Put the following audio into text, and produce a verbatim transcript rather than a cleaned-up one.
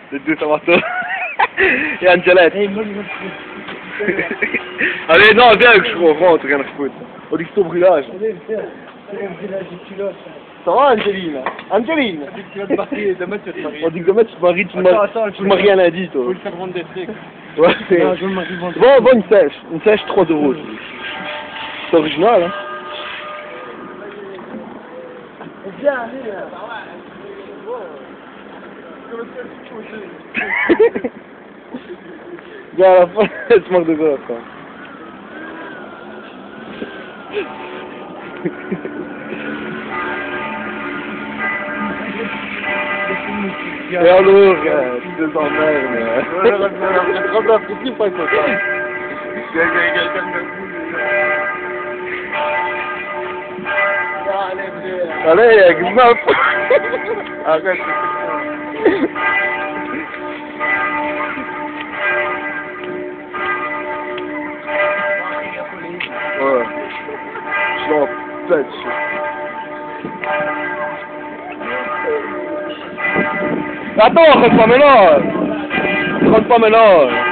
Les deux Samantha. Et Angelette. Allez, non, viens que je rentre, rien à foutre. On dit que c'est au brûlage. Allez, viens. C'est le brûlage du culotte. Ça va, Angeline? Angeline? On dit que tu vas te marier, demain tu vas te marier. On dit que demain tu te maries, tu te Attends, maries, attends, tu te maries un lundi, toi. Faut lui faire vendre des trucs. Ouais, c'est... Non, je veux me marier vendredi. Bon, bon, une sèche. Une sèche, trois euros. C'est original, hein. Viens, allez, là. Viens, à la fin, elle se manque de gosse, quoi. Et alors, gars, tu te emmerdes, mais... C'est trop d'apprécié, pas comme ça. Allez, avec une meuf. Arrête. Ouais. Je suis en pêche. Attends, rentre pas maintenant. Rentre pas maintenant.